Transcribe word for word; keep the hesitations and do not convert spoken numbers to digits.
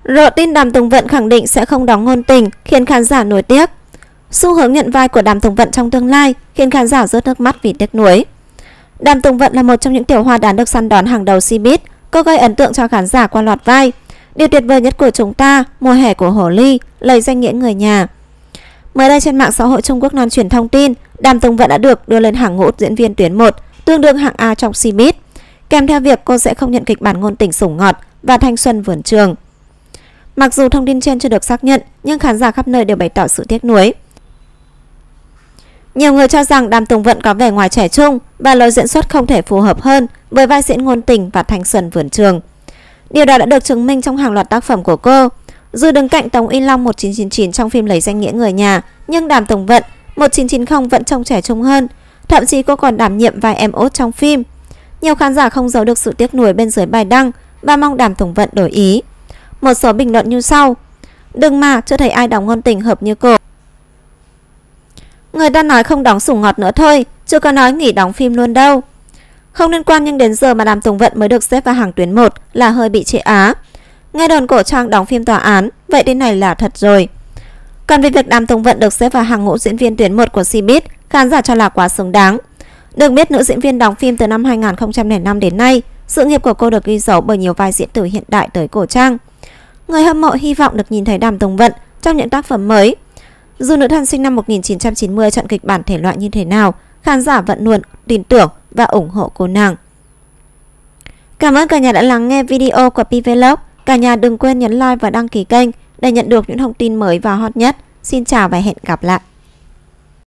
Lộ tin Đàm Tùng Vận khẳng định sẽ không đóng ngôn tình khiến khán giả nuối tiếc. Xu hướng nhận vai của Đàm Tùng Vận trong tương lai khiến khán giả rớt nước mắt vì tiếc nuối. Đàm Tùng Vận là một trong những tiểu hoa đáng được săn đón hàng đầu Cbiz. Cô gây ấn tượng cho khán giả qua loạt vai Điều tuyệt vời nhất của chúng ta, Mùa hè của Hồ Ly, Lời danh nghĩa người nhà. Mới đây trên mạng xã hội Trung Quốc loan truyền thông tin Đàm Tùng Vận đã được đưa lên hàng ngũ diễn viên tuyến một, tương đương hạng A trong Cbiz, kèm theo việc cô sẽ không nhận kịch bản ngôn tình sủng ngọt và thanh xuân vườn trường. Mặc dù thông tin trên chưa được xác nhận, nhưng khán giả khắp nơi đều bày tỏ sự tiếc nuối. Nhiều người cho rằng Đàm Tùng Vận có vẻ ngoài trẻ trung và lối diễn xuất không thể phù hợp hơn với vai diễn ngôn tình và thanh xuân vườn trường. Điều đó đã được chứng minh trong hàng loạt tác phẩm của cô. Dù đứng cạnh Tống Y Long một chín chín chín trong phim Lấy danh nghĩa người nhà, nhưng Đàm Tùng Vận một chín chín không vẫn trông trẻ trung hơn. Thậm chí cô còn đảm nhiệm vai em út trong phim. Nhiều khán giả không giấu được sự tiếc nuối bên dưới bài đăng và mong Đàm Tùng Vận đổi ý. Một số bình luận như sau: đừng mà, chưa thấy ai đóng ngôn tình hợp như cô. Người ta nói không đóng sủng ngọt nữa thôi, chưa có nói nghỉ đóng phim luôn đâu. Không liên quan nhưng đến giờ mà Đàm Tùng Vận mới được xếp vào hàng tuyến một là hơi bị trễ á. Nghe đồn cổ trang đóng phim tòa án, vậy đến này là thật rồi. Còn về việc Đàm Tùng Vận được xếp vào hàng ngũ diễn viên tuyến một của Cbiz, khán giả cho là quá xứng đáng. Được biết nữ diễn viên đóng phim từ năm hai nghìn không trăm lẻ năm đến nay, sự nghiệp của cô được ghi dấu bởi nhiều vai diễn từ hiện đại tới cổ trang. Người hâm mộ hy vọng được nhìn thấy Đàm Tùng Vận trong những tác phẩm mới. Dù nữ thần sinh năm một nghìn chín trăm chín mươi chọn kịch bản thể loại như thế nào, khán giả vẫn luôn tin tưởng và ủng hộ cô nàng. Cảm ơn cả nhà đã lắng nghe video của Pvlog. Cả nhà đừng quên nhấn like và đăng ký kênh để nhận được những thông tin mới và hot nhất. Xin chào và hẹn gặp lại.